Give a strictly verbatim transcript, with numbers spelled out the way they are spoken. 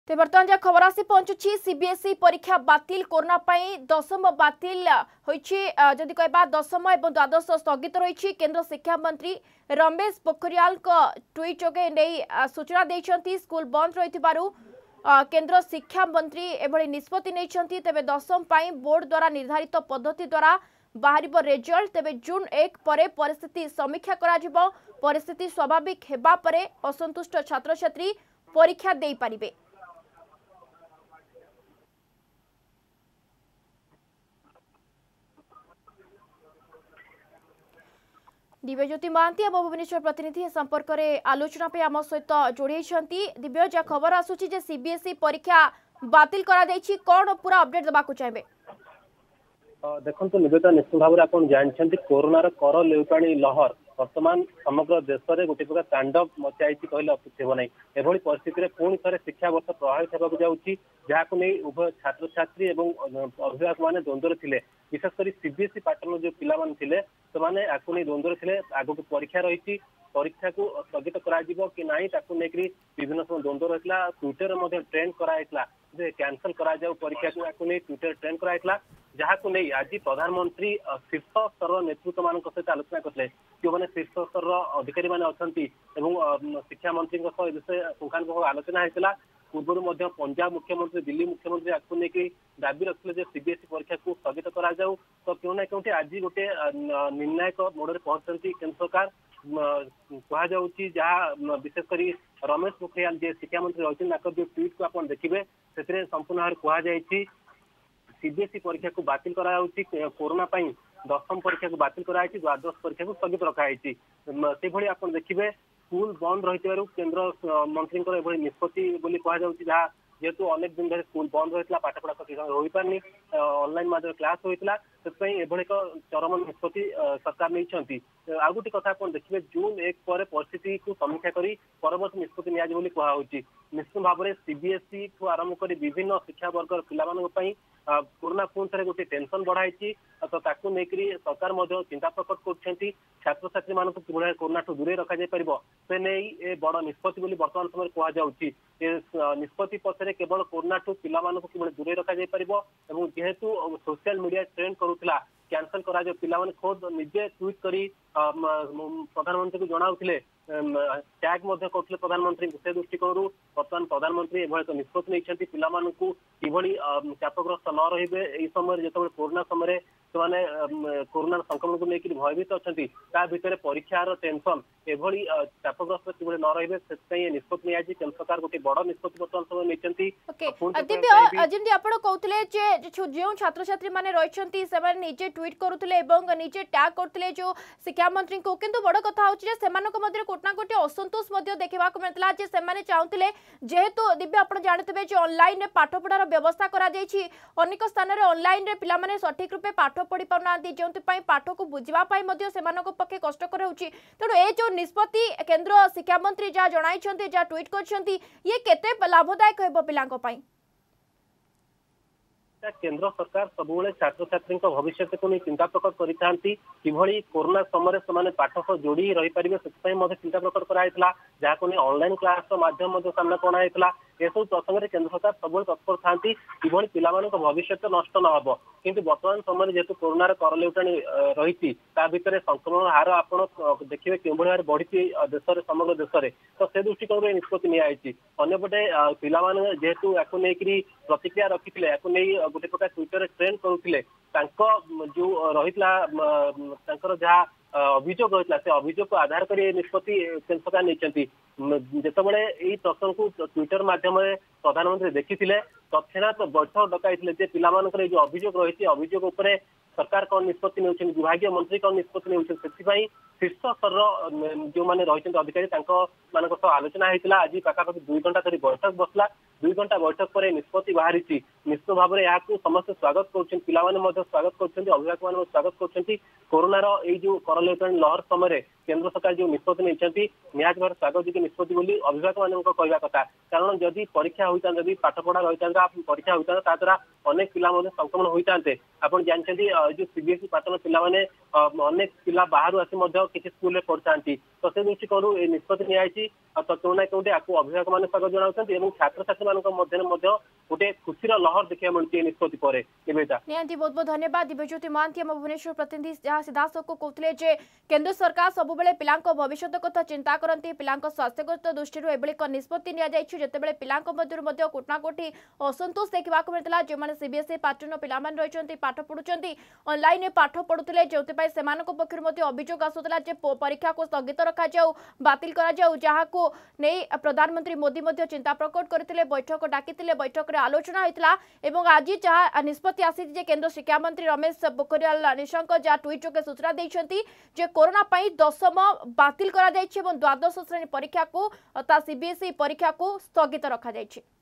ते बर्तमान जहाँ खबर आसी पहुंचुछि सीबीएसई परीक्षा बातिल कोरोना पाई दशम बातिल होइछि जदि कहबा दशम एवं द्वादश स्थगित रही केंद्र शिक्षा मंत्री रमेश पोखरियाल ट्वीट जोगे नहीं सूचना देइछंती स्कूल बंद रही केंद्र शिक्षा मंत्री एभली निष्पत्ति नहीं तेबे दशम पाई बोर्ड द्वारा निर्धारित पद्धति द्वारा बाहर रेजल्ट तेबे जून एक परे परिस्थिति समीक्षा करा परिस्थिति स्वाभाविक हेबा परे असंतुष्ट छात्र छात्री परीक्षा दे पारिबे। दिव्यज्योति महांती आम भुवनेश्वर प्रतिनिधि संपर्क में आलोचना पे आम सहित जोड़ी दिव्य जहाँ खबर आसूची जे सीबीएसई परीक्षा बातिल करा देछि कौन पूरा अपडेट देबाकू चाहिए? देखो निवेदिता निश्चित भाव में आप जानते कोरोनार कर लेउटाणी लहर वर्तमान समग्र देश में गोटे प्रकार तांडव मचाई कहले अत्युक्ति हो ना एभली परिस्थिति में पुणी थे शिक्षा वर्ष प्रभावित होगा जाऊँगी जहाँ नहीं उभय छात्र छात्री और अभिभावक मैंने द्वंद्व थे विशेषकर सीबीएसई पैटर्न जो पिला थे से आपको नहीं द्वंद्व थे आगक परीक्षा रही परीक्षा को स्थगित करा कि नहीं विभिन्न समय द्वंद्व रही ट्विटर ट्रेंड कराइला कैंसल करा जाऊ परीक्षा को नहीं ट्विटर ट्रेंड कराइला जहाँ को नहीं आज प्रधानमंत्री शीर्ष स्तर नेतृत्व मान सहित आलोचना करते जो मैंने शीर्ष स्तर अधिकारी मैंने अच्छा शिक्षा मंत्री विषय पुंखानुपुंख आलोचना होता पूर्व पंजाब मुख्यमंत्री दिल्ली मुख्यमंत्री आपको लेकिन दाबी रखते सीबीएसई परीक्षा को स्थगित करा जाऊ तो क्यों ना क्यों आज गोटे निर्णायक मोड़ पहुंचती केंद्र सरकार कहुच्छी जहाँ विशेषकर रमेश पोखरियाल जी शिक्षा मंत्री रही जो ट्वीट को आप देखिए से संपूर्ण भाव कहुई सीबीएसई परीक्षा को बातिल करा कोरोना दशम परीक्षा को बातिल कराई द्वादश परीक्षा को स्थगित रखाई से आप देखिए स्कूल बंद रही केंद्र मंत्री निष्पत्ति कहुच्छी जहाँ जेहेतु अनेक दिन धरे स्कूल बंद रही पाठपढ़ा ठीक हो पारनी ऑनलाइन माध्यम क्लास होता से एक चरम निष्पत्ति सरकार नहीं आउ गोटे कथा आप देखिए जून एक पर परिस्थिति को समीक्षा कर परवर्त निष्पत्ति निश्चित भाव में सीबीएसई ठू आरंभ कर विभिन्न शिक्षा वर्ग पिला कोरोना पुणी थे गोटे टेंशन बढ़ाई तो ताकू लेकर सरकार चिंता प्रकट कर छात्र छात्री मान कि कोरोना ठू दूरे रखा से नहीं बड़ निष्पत्ति बर्तमान समय कहुच्छी निष्पत्ति पछरे केवल कोरोना ठू पिला कि दूरे रखा जेहेतु सोशल मीडिया ट्रेंड करूला कैंसल करा पिला खोद निजे ट्वीट करी प्रधानमंत्री को जनाऊले टैग करते प्रधानमंत्री से दृष्टिकोण बर्तमान प्रधानमंत्री एभली एक निष्पत्ति नहीं पिला कि चापग्रस्त न रे समय जो कोरोना समय से कोरोना संक्रमण को लेकर भयभीत अच्छा भितर परीक्षार टेंशन एभली चापग्रस्त कि न रे से निष्पत्ति नहीं केंद्र सरकार गोटे बड़ निष्पत्ति बर्तमान समय नहीं जो छात्र छात्री मैंने रही निजे ट्वीट करुले निजे टैग करते जो शिक्षा मंत्री को किंतु बड़ कथा होना कोटना गोटे असंतोष देखा मिलता से चाहते जेहेतु दिव्य आप जानते ऑनलाइन पाठ पढ़ार व्यवस्था अनेक स्थान में ऑनलाइन पे सठिक रूपे पाठ पढ़ी पाना जो पाठ को बुझापी पक्षे कष्टकर होती तेणु ये जो निष्पत्ति केंद्र शिक्षा मंत्री जहाँ जनाई जहाँ ट्वीट कर ये लाभदायक हो पिला केंद्र सरकार सब छात्र छात्री भविष्य को नहीं चिंता प्रकट करती कोरोना समय से पाठ सह जोड़ी रही पारे से चिंता प्रकट कराइला जहाँ को ऑनलाइन क्लास माध्यम सामना कराइला यह सब प्रसंग केंद्र सरकार सब तत्पर था कि पिला भविष्य नष्ट न हो किंतु वर्तमान समय जेहेतु कोरोनार कर लेउटाणी रही भितर संक्रमण हार आप देखिए क्यों भाव बढ़ी देश समग्र देश में तो से दृष्टिकोण निष्पत्ति निजी अंपटे पिला जेहेतु या प्रतिक्रिया रखी या गोटे प्रकार ट्विटर ट्रेंड करुले जो रही जहाँ अभियोग रही से अभियोग को आधार कर निष्पत्ति केंद्र सरकार नहीं जितेबाला यही प्रश्न को ट्विटर मध्यम प्रधानमंत्री देखी तत्क्षणात बैठक डकाई पिला जो अभियोग रही अभियोग उपर सरकार कौन निष्पत्ति नहीं विभाग मंत्री कौन निष्पत्ति नहीं शीर्ष स्तर जो मैंने रही अधिकारी मान आलोचना होता आज पाखापाखि दुई घंटा धरी बैठक बसला दुई घंटा बैठक पर निष्पत्ति बाहरी निश्चित भाव में यहाँ समस्त स्वागत कर स्वागत कर अभिभावक मान स्वागत कर कोरोनार यो कर लहर समय केंद्र सरकार जो निष्पत्ति नहीं निहत भाव स्वागत योग्य निष्पत्ति बोली अभिभावक मान कहवा कथा कारण जदि परीक्षा होता जदि पाठ पढ़ा रही परीक्षा होता द्वारा अनेक पिला संक्रमण होते आप जानते जो सीबीएसई पाटन पिलाने अनेक पिला बाहर आसी किसी स्कूल में पढ़ता तो से दृष्टिकोण निष्पत्ति नियाई तो क्यों ना क्योंटे आपको अभिभावक मान स्वागत जनाऊँ छात्र छात्री मान गोटे खुशीर लहर देखा मिलती निष्पत्ति पर निहांती बहुत बहुत धन्यवाद दिव्यज्योति महांती आम भुवनेश्वर प्रतिनिधि जहाँ सीधासख कहते जे केंद्र सरकार सब पिला भविष्य कथा चिंता करती पिला स्वास्थ्यगत दृष्टि एभली एक निष्पत्ति नितेबले पिला कोटना कोटी असंतोष देखा मिलता जो मैंने सीबीएसई पैटर्न पिलाने रही पाठ पढ़ुं ऑनलाइन पाठ पढ़ुते जो पक्ष अभियोग आसूला परीक्षा को स्थगित रखा बातिल करा नहीं प्रधानमंत्री मोदी चिंता प्रकट करते बैठक डाकी बैठक आलोचना होता एवं आज जहाँ निष्पत्ति आसी केंद्र शिक्षा मंत्री रमेश पोखरियाल निशंक जहाँ ट्वीट जोगे सूचना देते जे कोरोना दशम बातिल करा द्वादश श्रेणी परीक्षा को सीबीएसई परीक्षा को स्थगित रखा जायछि।